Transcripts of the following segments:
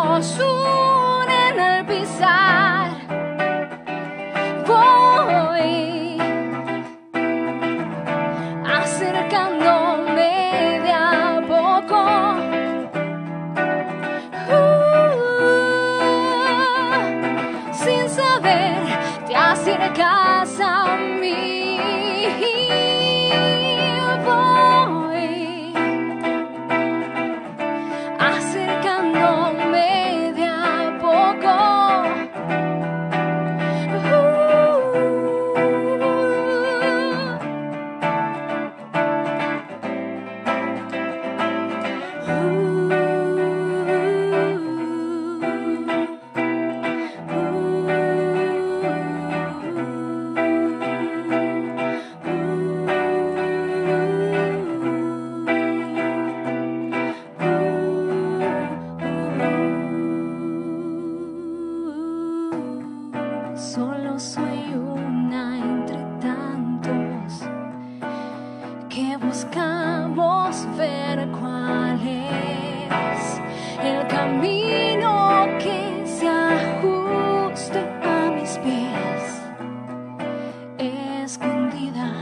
nos unen al pisar. Voy acercándome de a poco. Sin saber, te acercas a mí. Voy acercándome de a poco. Solo soy una entre tantos que buscamos ver cuál es el camino que se ajuste a mis pies. Escondida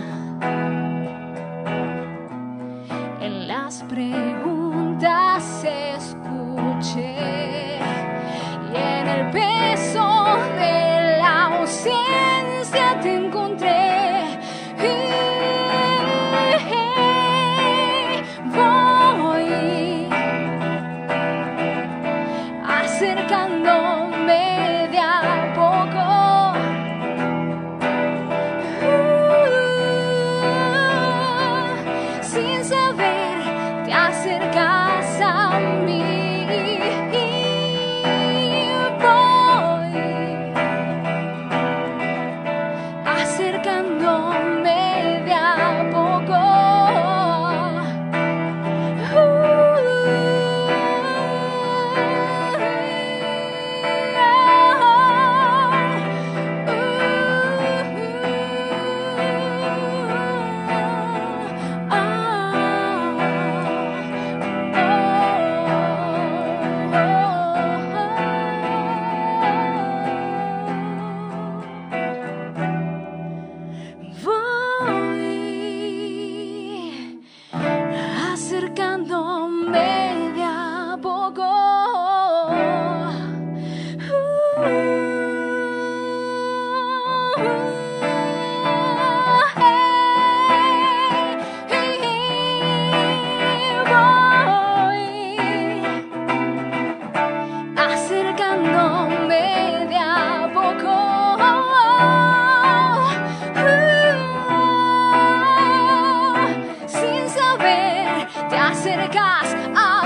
en las preguntas escuché y en el peso de la ausencia te encontré. Voy acercándome de a poco. Sin saber, te acercas a mí. Acercándome de a poco. Acercándome de a poco. Voy acercándome de a poco. Sin saber, te acercas a